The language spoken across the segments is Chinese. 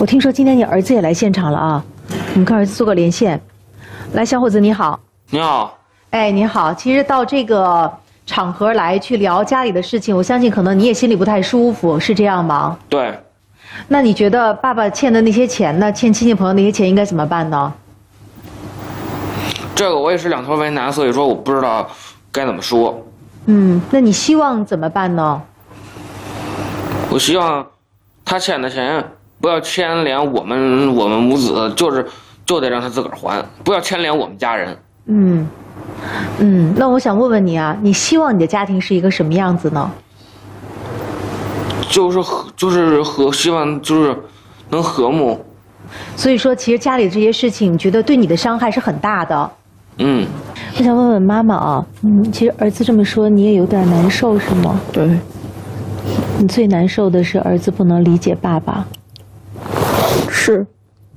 我听说今天你儿子也来现场了啊，我们跟儿子做个连线。来，小伙子你好。 你好。 哎，你好。其实到这个场合来去聊家里的事情，我相信可能你也心里不太舒服，是这样吗？ 对。 那你觉得爸爸欠的那些钱呢？欠亲戚朋友那些钱应该怎么办呢？ 这个我也是两头为难，所以说我不知道该怎么说。 那你希望怎么办呢？ 我希望他欠的钱不要牵连我们母子，就得让他自个儿还，不要牵连我们家人。 那我想问问你啊，你希望你的家庭是一个什么样子呢？希望就是能和睦。所以说，其实家里这些事情，你觉得对你的伤害是很大的。我想问问妈妈啊，其实儿子这么说，你也有点难受是吗？ 对。 你最难受的是儿子不能理解爸爸。 是。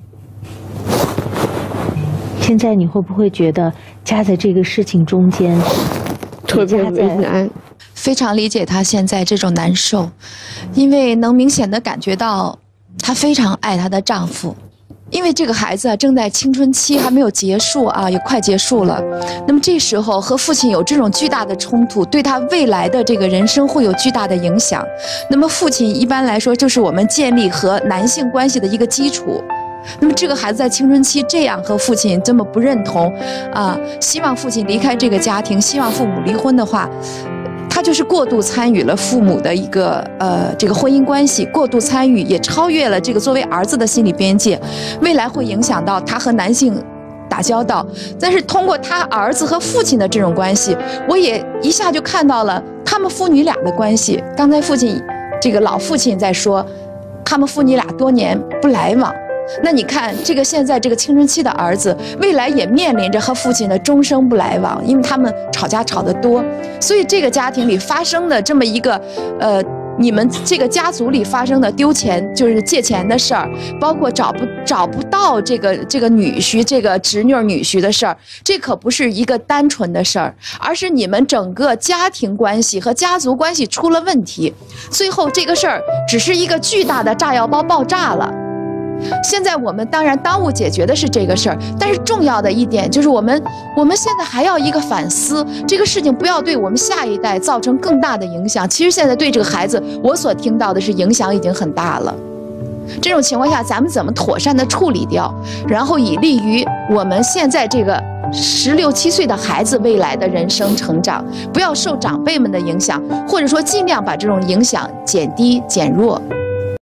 现在你会不会觉得夹在这个事情中间， 特别为难？ 非常理解她现在这种难受，因为能明显的感觉到她非常爱她的丈夫。因为这个孩子正在青春期还没有结束啊，也快结束了。那么这时候和父亲有这种巨大的冲突，对他未来的这个人生会有巨大的影响。那么父亲一般来说就是我们建立和男性关系的一个基础。那么这个孩子在青春期这样和父亲这么不认同啊，希望父亲离开这个家庭，希望父母离婚的话，他就是过度参与了父母的一个这个婚姻关系，过度参与也超越了这个作为儿子的心理边界，未来会影响到他和男性打交道。但是通过他儿子和父亲的这种关系，我也一下就看到了他们父女俩的关系。刚才父亲这个老父亲在说，他们父女俩多年不来往。那你看，这个现在这个青春期的儿子，未来也面临着和父亲的终生不来往，因为他们吵架吵得多，所以这个家庭里发生的这么一个，你们这个家族里发生的丢钱，就是借钱的事儿，包括找不到这个女婿、这个侄女女婿的事儿，这可不是一个单纯的事儿，而是你们整个家庭关系和家族关系出了问题，最后这个事儿只是一个巨大的炸药包爆炸了。现在我们当然当务解决的是这个事儿，但是重要的一点就是我们现在还要一个反思，这个事情不要对我们下一代造成更大的影响。其实现在对这个孩子，我所听到的是影响已经很大了。这种情况下，咱们怎么妥善的处理掉，然后以利于我们现在这个16、17岁的孩子未来的人生成长，不要受长辈们的影响，或者说尽量把这种影响减低减弱。